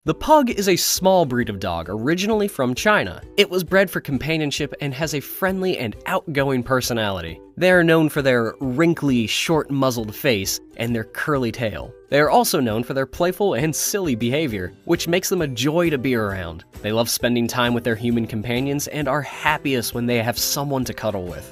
The Pug is a small breed of dog originally from China. It was bred for companionship and has a friendly and outgoing personality. They are known for their wrinkly, short-muzzled face and their curly tail. They are also known for their playful and silly behavior, which makes them a joy to be around. They love spending time with their human companions and are happiest when they have someone to cuddle with.